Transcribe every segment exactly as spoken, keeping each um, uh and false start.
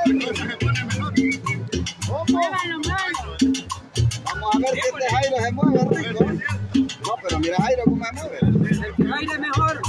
Vamos a ver si este Jairo se mueve, rico. No, pero mira Jairo cómo se mueve. El Jairo es mejor.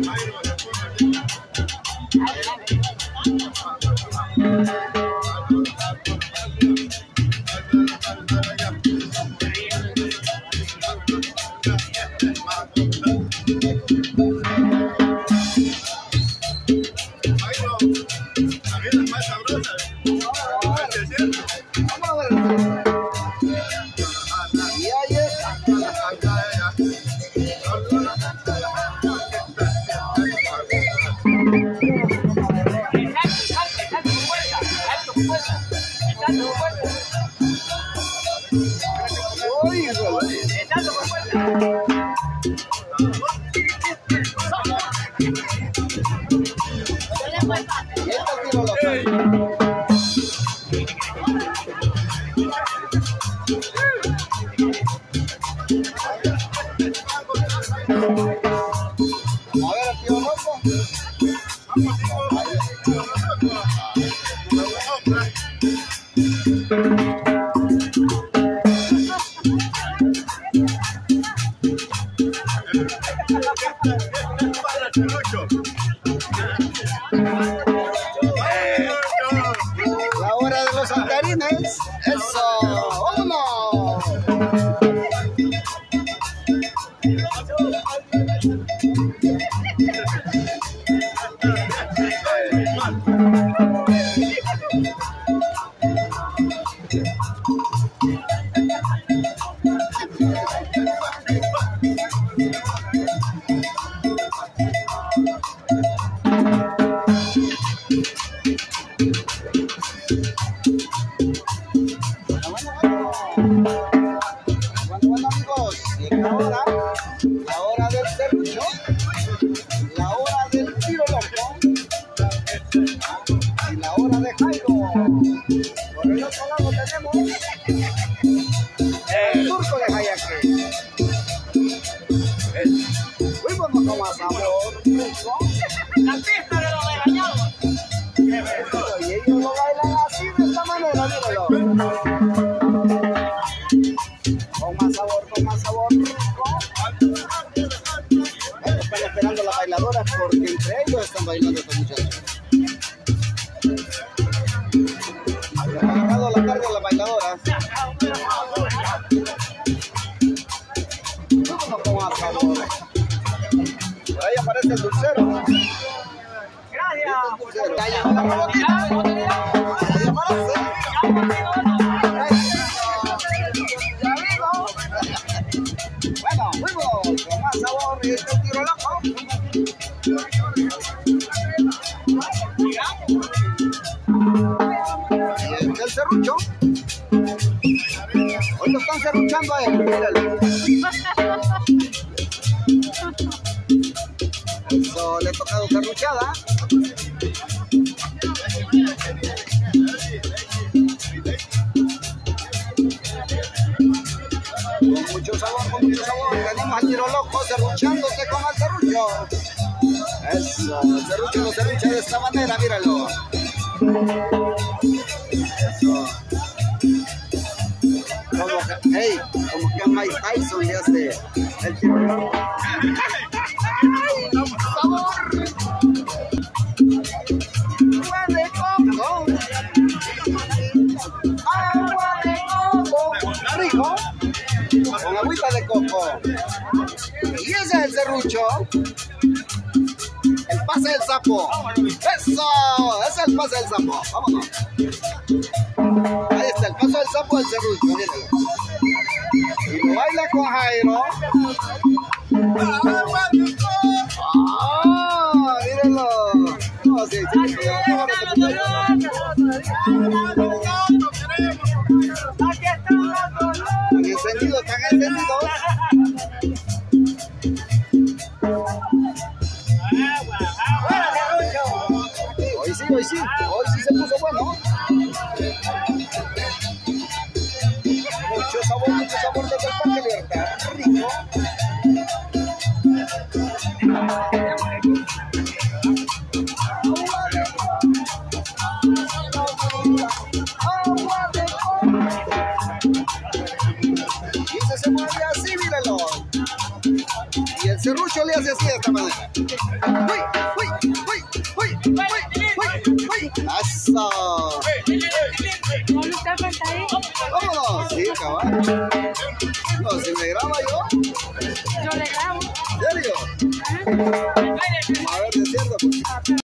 La hora de los saltarines. Eso, vámonos. Bueno, amigos, y ahora la hora del serrucho, la hora del tiro loco y la hora de Jairo. Por el otro lado tenemos el turco de Jayaque. Fuimos con más sabor, La pista de los regañados. y ellos lo bailan así de esta manera, míralo. Con más sabor, con más sabor, rico. Bueno, están esperando las bailadoras porque entre ellos están bailando estos muchachos. Han agarrado la tarde a las bailadoras. Vámonos con más sabor. Por ahí aparece el dulcero. Gracias. El dulcero. Ya llegó la robotita. Ya aparece. Bueno, fuimos con más sabor y este tiro loco. Y el serrucho. Hoy lo están serruchando a él, míralo. Eso le ha tocado serruchada. Con mucho sabor, con mucho sabor. Tenemos al tiro loco serruchándose con el serrucho. Eso, el serrucho lo serrucha de esta manera, míralo. Eso. Como que, hey, como que a Mike Tyson le hace el tiro loco. ¡Sabor! Agua de coco. Agua de coco. Rico. Con agüita de coco. Y ese es el serrucho. El pase del sapo. Eso, ese es el pase del sapo. Vámonos. Ahí está, el paso del sapo del serrucho, míralo. Y lo baila con Jairo. Ah, mírenlo. No, sí, sí, sí. Están encendidos, están encendidos. Hoy sí, hoy sí, hoy sí se puso bueno. Mucho sabor, mucho sabor desde el Parque Libertad. Rico. míralo. Y el serrucho le hace así de esta manera. ¡Uy, uy, uy, uy, uy, uy, uy! ¡Eso! ¡Vámonos! Sí, cabal. No, si me graba yo. Yo le grabo. ¿En serio?